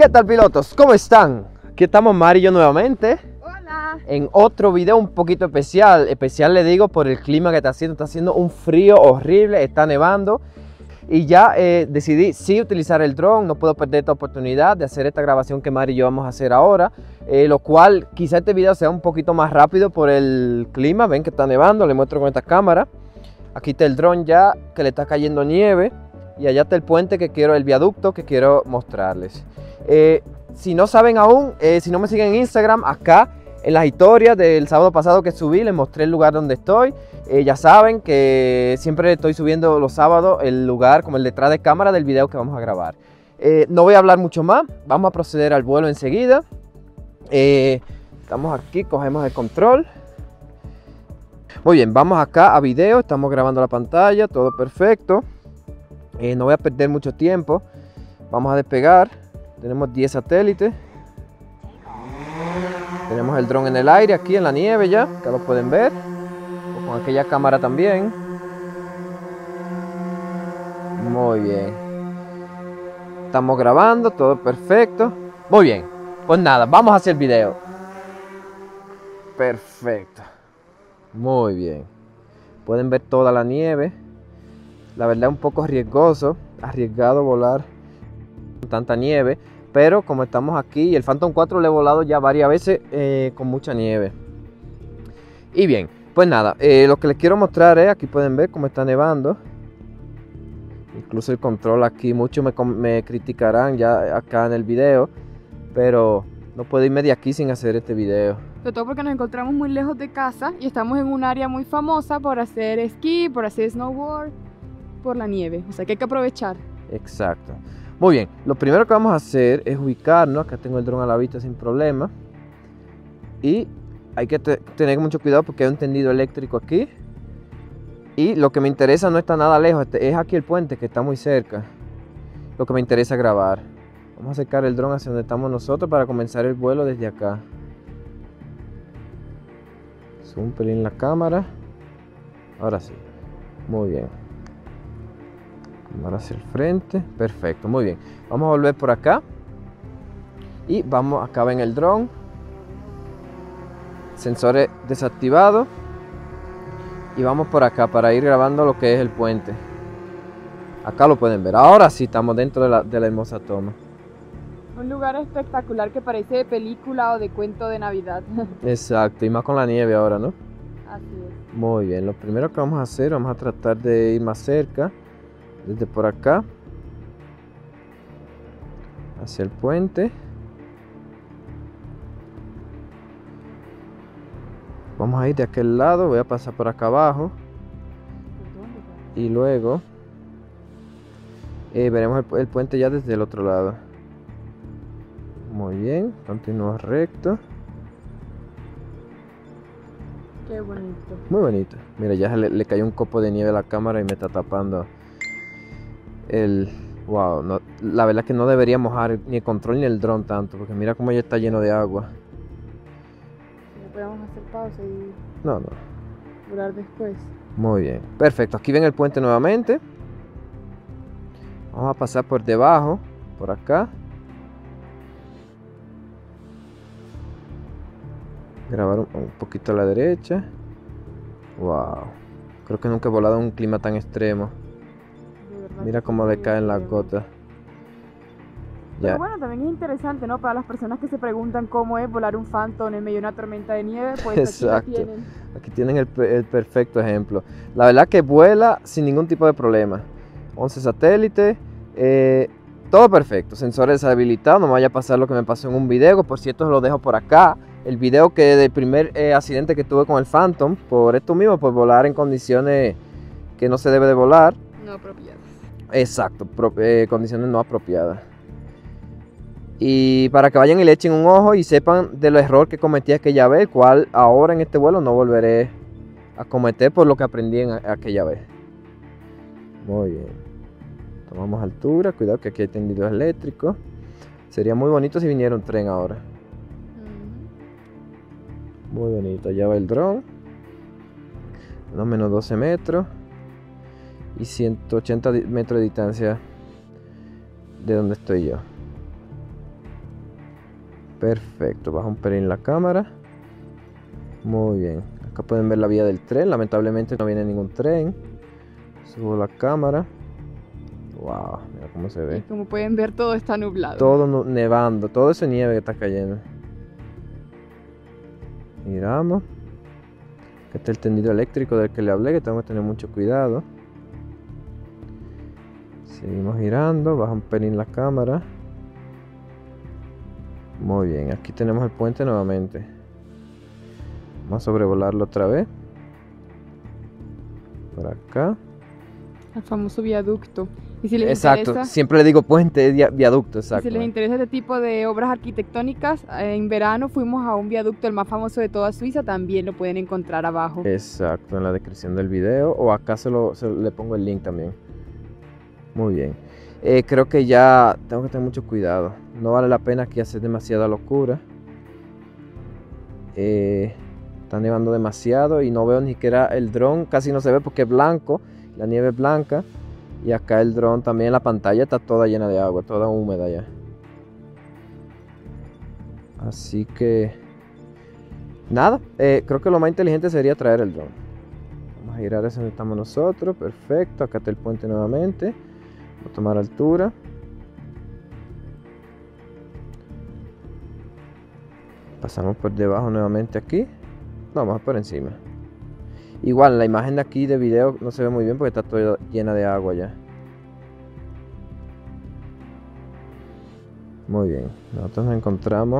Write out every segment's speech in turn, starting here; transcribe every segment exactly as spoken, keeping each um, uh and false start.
¿Qué tal, pilotos? ¿Cómo están? Aquí estamos Mari y yo nuevamente. Hola. En otro video un poquito especial. Especial le digo por el clima que está haciendo. Está haciendo un frío horrible, está nevando. Y ya eh, decidí sí utilizar el dron. No puedo perder esta oportunidad de hacer esta grabación que Mari y yo vamos a hacer ahora. Eh, lo cual quizá este video sea un poquito más rápido por el clima. Ven que está nevando, le muestro con esta cámara. Aquí está el dron ya que le está cayendo nieve. Y allá está el puente que quiero, el viaducto que quiero mostrarles. Eh, si no saben aún, eh, si no me siguen en Instagram, acá en las historias del sábado pasado que subí, les mostré el lugar donde estoy. Eh, ya saben que siempre estoy subiendo los sábados el lugar como el detrás de cámara del video que vamos a grabar. Eh, no voy a hablar mucho más, vamos a proceder al vuelo enseguida. Eh, estamos aquí, cogemos el control. Muy bien, vamos acá a video, estamos grabando la pantalla, todo perfecto. Eh, no voy a perder mucho tiempo. Vamos a despegar. Tenemos diez satélites. Tenemos el dron en el aire, aquí en la nieve ya, que lo pueden ver. O con aquella cámara también. Muy bien. Estamos grabando, todo perfecto. Muy bien. Pues nada, vamos a hacer el video. Perfecto. Muy bien. Pueden ver toda la nieve. La verdad es un poco riesgoso, arriesgado volar con tanta nieve, pero como estamos aquí, el Phantom cuatro le he volado ya varias veces eh, con mucha nieve. Y bien, pues nada, eh, lo que les quiero mostrar es, aquí pueden ver cómo está nevando. Incluso el control aquí, muchos me, me criticarán ya acá en el video, pero no puedo irme de aquí sin hacer este video. Sobre todo porque nos encontramos muy lejos de casa y estamos en un área muy famosa por hacer esquí, por hacer snowboard, por la nieve, o sea que hay que aprovechar. Exacto. Muy bien, lo primero que vamos a hacer es ubicarnos. Acá tengo el dron a la vista sin problema. Y hay que te tener mucho cuidado porque hay un tendido eléctrico aquí. Y lo que me interesa no está nada lejos, es aquí el puente que está muy cerca. Lo que me interesa grabar. Vamos a acercar el dron hacia donde estamos nosotros para comenzar el vuelo desde acá. Zoom un pelín la cámara. Ahora sí, muy bien. Ahora hacia el frente, perfecto, muy bien. Vamos a volver por acá. Y vamos, acá ven el dron. Sensores desactivados. Y vamos por acá para ir grabando lo que es el puente. Acá lo pueden ver, ahora sí estamos dentro de la, de la hermosa toma. Un lugar espectacular que parece de película o de cuento de Navidad. Exacto, y más con la nieve ahora, ¿no? Así es. Muy bien, lo primero que vamos a hacer, vamos a tratar de ir más cerca. Desde por acá hacia el puente. Vamos a ir de aquel lado, voy a pasar por acá abajo y luego eh, veremos el, el puente ya desde el otro lado. Muy bien, continúa recto. Qué bonito. Muy bonito. Mira, ya le, le cayó un copo de nieve a la cámara y me está tapando el... Wow, no, la verdad es que no debería mojar ni el control ni el dron tanto, porque mira cómo ya está lleno de agua. No podemos hacer pausa y No, no. volar después. Muy bien, perfecto. Aquí ven el puente nuevamente. Vamos a pasar por debajo, por acá. Grabar un, un poquito a la derecha. Wow, creo que nunca he volado en un clima tan extremo. Mira cómo le caen las gotas. Pero Ya. bueno, también es interesante, ¿no? Para las personas que se preguntan cómo es volar un Phantom en medio de una tormenta de nieve, pues Exacto. aquí lo tienen. Aquí tienen el, el perfecto ejemplo. La verdad que vuela sin ningún tipo de problema. once satélites, eh, todo perfecto. Sensores deshabilitados, no me vaya a pasar lo que me pasó en un video. Por cierto, lo dejo por acá. El video que del primer eh, accidente que tuve con el Phantom, por esto mismo, por volar en condiciones que no se debe de volar. No apropiadas. Exacto, pro, eh, condiciones no apropiadas. Y para que vayan y le echen un ojo y sepan del error que cometí aquella vez, cual ahora en este vuelo no volveré a cometer por lo que aprendí en aquella vez. Muy bien. Tomamos altura, cuidado que aquí hay tendidos eléctricos. Sería muy bonito si viniera un tren ahora. Muy bonito, allá va el dron. Unos menos doce metros. Y ciento ochenta metros de distancia de donde estoy yo. Perfecto, baja un pelín la cámara. Muy bien. Acá pueden ver la vía del tren. Lamentablemente no viene ningún tren. Subo la cámara. Wow, mira cómo se ve. Y como pueden ver, todo está nublado. Todo nevando, todo ese nieve que está cayendo. Miramos. Aquí está el tendido eléctrico del que le hablé, que tengo que tener mucho cuidado. Seguimos girando, baja un pelín la cámara. Muy bien, aquí tenemos el puente nuevamente. Vamos a sobrevolarlo otra vez. Por acá. El famoso viaducto. Y si les Exacto, interesa, siempre le digo puente, es viaducto, y exacto. si les interesa este tipo de obras arquitectónicas, en verano fuimos a un viaducto, el más famoso de toda Suiza, también lo pueden encontrar abajo. Exacto, en la descripción del video, o acá se lo, se le pongo el link también. Muy bien. Eh, creo que ya tengo que tener mucho cuidado. No vale la pena aquí hacer demasiada locura. Eh, está nevando demasiado y no veo ni siquiera el dron. Casi no se ve porque es blanco. La nieve es blanca. Y acá el dron también, la pantalla está toda llena de agua, toda húmeda ya. Así que... Nada, eh, creo que lo más inteligente sería traer el dron. Vamos a girar hacia donde estamos nosotros. Perfecto, acá está el puente nuevamente. Voy a tomar altura. Pasamos por debajo nuevamente aquí. No, vamos por encima. Igual la imagen de aquí de video no se ve muy bien porque está toda llena de agua ya. Muy bien, nosotros nos encontramos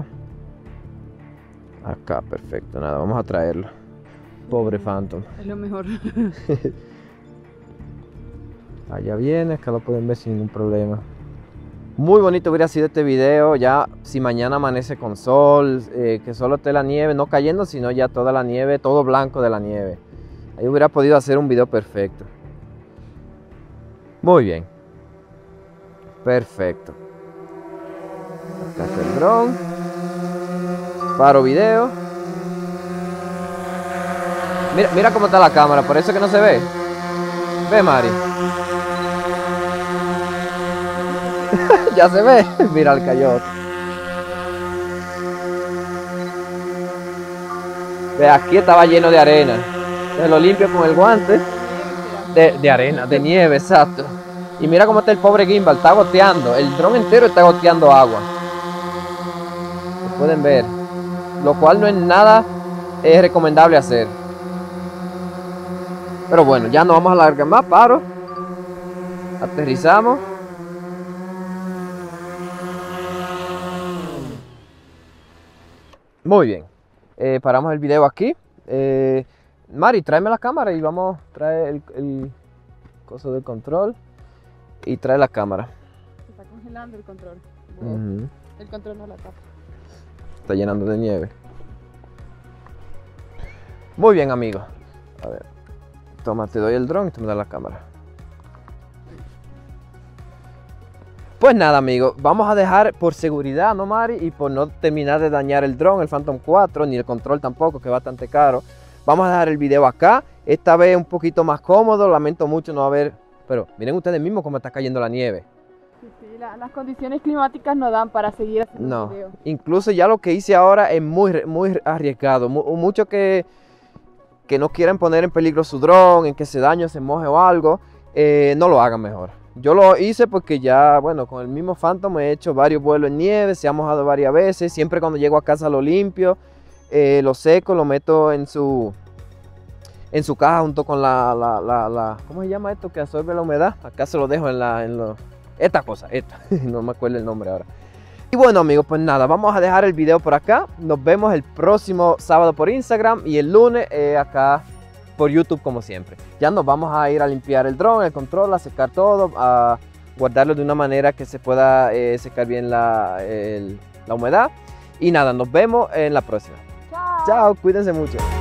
acá, perfecto. Nada, vamos a traerlo. Pobre Phantom. Es lo mejor. Allá viene, acá lo pueden ver sin ningún problema. Muy bonito hubiera sido este video, ya si mañana amanece con sol, eh, que solo esté la nieve, no cayendo, sino ya toda la nieve, todo blanco de la nieve. Ahí hubiera podido hacer un video perfecto. Muy bien. Perfecto. Acá está el dron. Paro video. Mira, mira cómo está la cámara, por eso que no se ve. Ve, Mari. Ya se ve. Mira el cayote. Ve, aquí estaba lleno de arena. Se lo limpio con el guante. De, de arena, de nieve, exacto. Y mira cómo está el pobre gimbal, está goteando. El dron entero está goteando agua. Lo pueden ver. Lo cual no es nada es recomendable hacer. Pero bueno, ya no vamos a alargar más, paro. Aterrizamos. Muy bien. Eh, paramos el video aquí. Eh, Mari, tráeme la cámara y vamos a traer el, el coso del control y trae la cámara. Se está congelando el control. Uh-huh. El control no la tapa. Está llenando de nieve. Muy bien, amigos. A ver. Toma, te doy el dron y tú me das la cámara. Pues nada, amigos, vamos a dejar por seguridad, ¿no, Mari? Y por no terminar de dañar el dron, el Phantom cuatro, ni el control tampoco, que es bastante caro. Vamos a dejar el video acá, esta vez un poquito más cómodo, lamento mucho no haber... Pero miren ustedes mismos cómo está cayendo la nieve. Sí, sí, la, las condiciones climáticas no dan para seguir haciendo No, un video. incluso ya lo que hice ahora es muy, muy arriesgado. Mu- mucho que, que no quieran poner en peligro su dron, en que se dañe, se moje o algo, eh, no lo hagan mejor. Yo lo hice porque ya, bueno, con el mismo Phantom he hecho varios vuelos en nieve, se ha mojado varias veces. Siempre cuando llego a casa lo limpio, eh, lo seco, lo meto en su, en su caja junto con la, la, la, la, ¿cómo se llama esto que absorbe la humedad? Acá se lo dejo en la, en lo, esta cosa, esta, no me acuerdo el nombre ahora. Y bueno, amigos, pues nada, vamos a dejar el video por acá. Nos vemos el próximo sábado por Instagram y el lunes eh, acá por YouTube como siempre. Ya nos vamos a ir a limpiar el dron, el control, a secar todo, a guardarlo de una manera que se pueda eh, secar bien la, el, la humedad. Y nada, nos vemos en la próxima. Chao. Chao, cuídense mucho.